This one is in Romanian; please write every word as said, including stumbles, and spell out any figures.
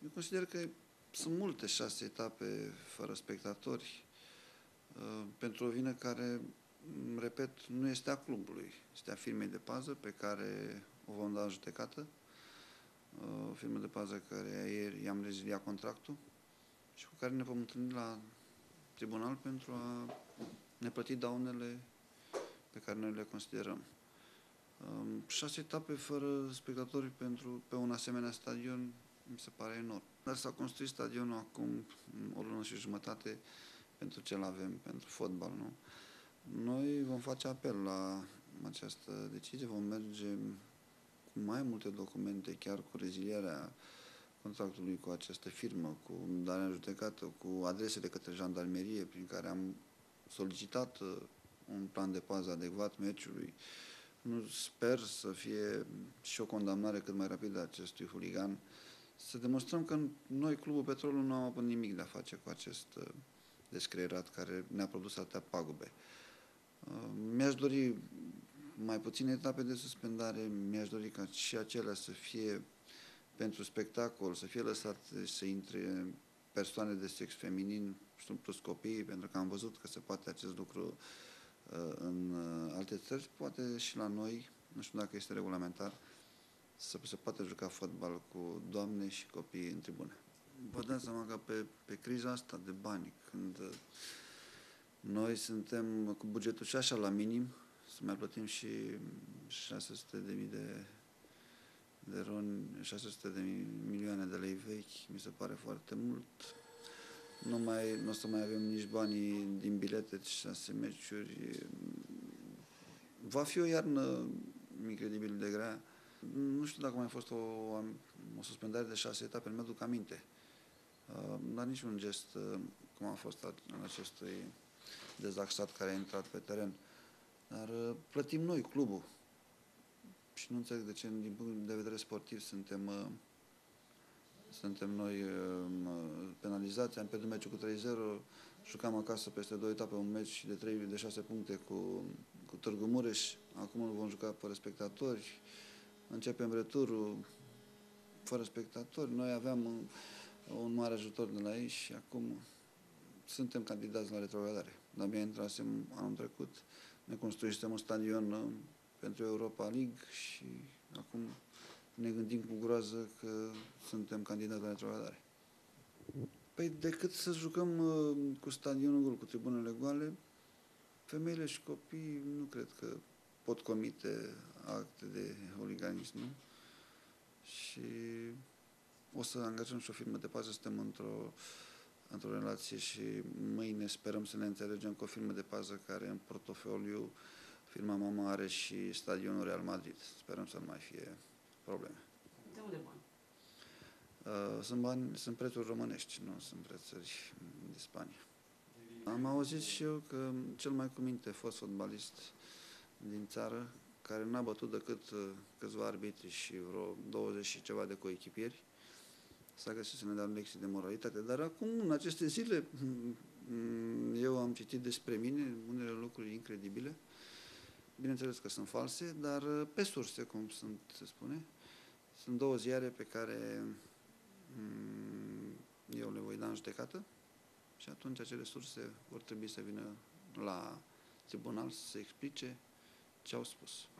Eu consider că sunt multe șase etape fără spectatori pentru o vină care, repet, nu este a clubului, este a firmei de pază pe care o vom da în judecată, o firmă de pază care ieri i-am reziliat contractul și cu care ne vom întâlni la tribunal pentru a ne plăti daunele pe care noi le considerăm. Șase etape fără spectatori pentru, pe un asemenea stadion mi se pare enorm. Dar s-a construit stadionul acum o lună și jumătate pentru ce-l avem, pentru fotbal, nu? Noi vom face apel la această decizie, vom merge cu mai multe documente, chiar cu rezilierea contractului cu această firmă, cu darea în judecată, cu adresele către jandarmerie, prin care am solicitat un plan de pază adecvat meciului. Nu sper să fie și o condamnare cât mai rapidă a acestui huligan. Să demonstrăm că noi, Clubul Petrolul, nu am avut nimic de a face cu acest descreierat care ne-a produs atâtea pagube. Mi-aș dori mai puține etape de suspendare, mi-aș dori ca și acelea să fie pentru spectacol, să fie lăsat să intre persoane de sex feminin, plus copiii, pentru că am văzut că se poate acest lucru în alte țări, poate și la noi, nu știu dacă este regulamentar, să se poate juca fotbal cu doamne și copii în tribune. Vă dați seama că pe, pe criza asta de bani, când noi suntem cu bugetul și așa la minim, să mai plătim și șase sute de mii de, de ron, șase sute de milioane de lei vechi, mi se pare foarte mult. Nu, mai, nu o să mai avem nici banii din bilete, șase meciuri. Va fi o iarnă incredibil de grea. Nu știu dacă mai a fost o, o suspendare de șase etape, nu mi-aduc aminte. Dar nici un gest cum a fost în acestui dezaxat care a intrat pe teren. Dar plătim noi, clubul. Și nu înțeleg de ce, din punct de vedere sportiv, suntem, suntem noi penalizați. Am pierdut meciul cu trei zero, jucam acasă peste două etape un meci de trei, de șase puncte cu, cu Târgu Mureș. Acum îl vom juca fără spectatori. Începem returul fără spectatori. Noi aveam un, un mare ajutor de la ei și acum suntem candidați la retrogradare. De-abia intrasem anul trecut, ne construisem un stadion pentru Europa League și acum ne gândim cu groază că suntem candidați la retrogradare. Păi decât să jucăm cu stadionul gol, cu tribunele goale, femeile și copiii nu cred că pot comite acte de huliganism, nu? Și o să angajăm și o firmă de pază, suntem într-o într-o relație și mâine sperăm să ne înțelegem cu o firmă de pază care în portofoliu, firma mama are și stadionul Real Madrid. Sperăm să nu mai fie probleme. De unde bani? Uh, sunt bani, sunt prețuri românești, nu sunt prețuri de Spania. Am auzit și eu că cel mai cu minte fost fotbalist din țară, care n-a bătut decât câțiva arbitri și vreo douăzeci și ceva de coechipieri, s-a găsit să ne dea lecții de moralitate, dar acum, în aceste zile, eu am citit despre mine unele lucruri incredibile, bineînțeles că sunt false, dar pe surse, cum sunt, se spune, sunt două ziare pe care eu le voi da în judecată și atunci acele surse vor trebui să vină la tribunal să se explice ce au spus.